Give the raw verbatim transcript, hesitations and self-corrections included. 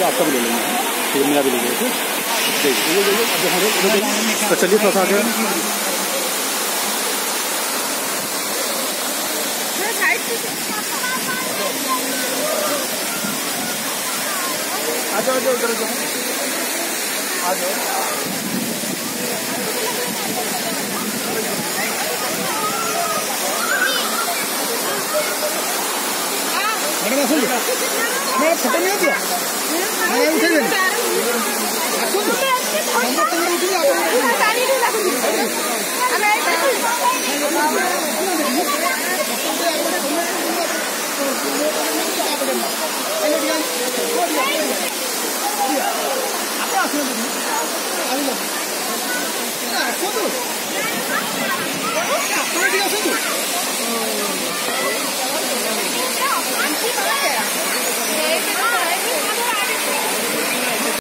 तो आपका भी ले लेंगे, फिर मेरा भी ले लेंगे। तो चलिए थोड़ा सा आगे आ जाओ, उधर जाओ, आ जाओ। मैडम आसନ୍ତୁ, हमारा फोटो नहीं दिया, मैं उठे लेंगे। आसନ୍ତୁ, हम तो तुम उठी आप साड़ी नहीं लगुनी, हमें